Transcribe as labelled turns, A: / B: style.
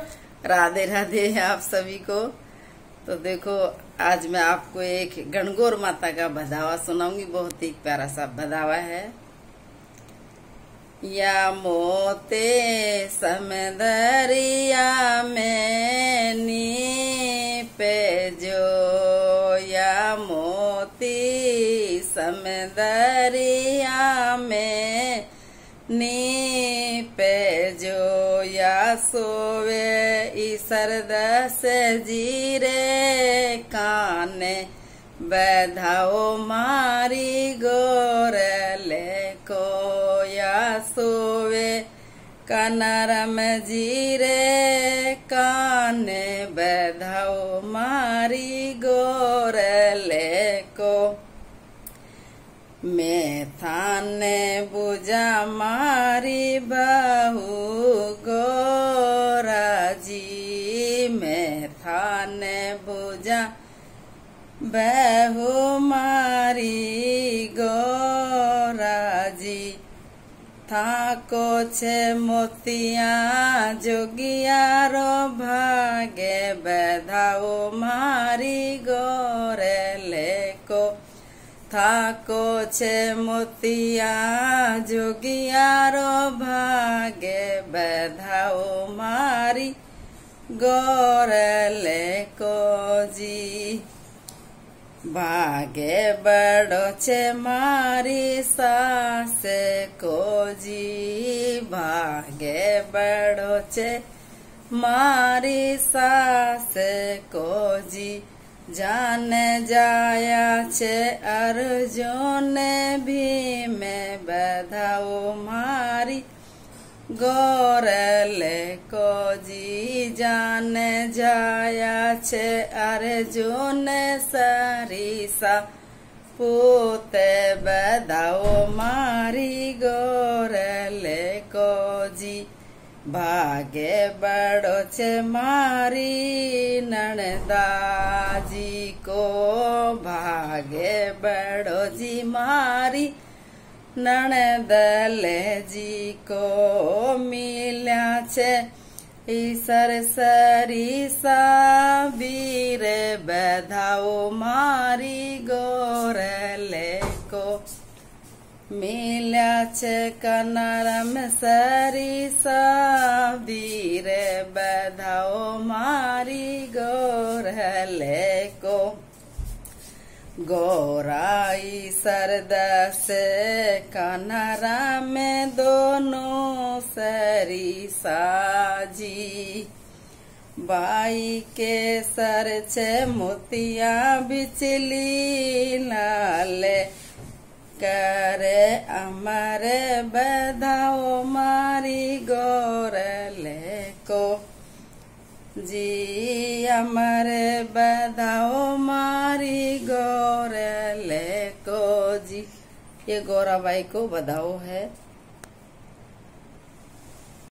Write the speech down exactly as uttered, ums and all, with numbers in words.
A: राधे राधे आप सभी को। तो देखो आज मैं आपको एक गणगौर माता का भदावा सुनाऊंगी। बहुत ही प्यारा सा भदावा है। या मोते समदरिया में नी पे जो, या मोती समदरिया में नी पे जो, या सोवे ईसरद से जीरे काने बैधाओ मारी गोरले को, या सोवे कनरम जीरे काने बैधाओ मारी गोरले को। मैं थाने बुझा मारी बहू गोरा जी, मैं थाने बुझा बहू मारी गोरा जी। थाको छे मोतिया जोगियारो भागे बैधाओ मारी गोरले को। थाको छे मोतिया जोगियारो भागे बैधाओ मारी गोरले को जी। भागे बड़ो छे मारी सास को जी, भागे बड़ो छे मारी सास को जी। जाने जाया छे अर्जुन भी मैं बैधाओ मारी गोरले को जी। जाने जाया छे अर्जुन सरिसा पूते बैधाओ मारी गोरले को जी। भागे बड़ो छे मारी नणदा जी को, भागे बड़ो जी मारी नणदले जी को। मिल्या छे ईसर सरिसा वीर बैधाओ मारी गोरले को। मिल्या छे कनरम सरिसा वीर बैधाओ मारी गोरले को। गोराई सरदस कनरा में दोनों सरिसा जी। बाई के सर छे मोतिया बिचली लाले करे अमरे बैधाओ मारी गोरले को जी। अमरे बैधाओ मारी गोरले को जी। ये गौराबाई को बधाओ है।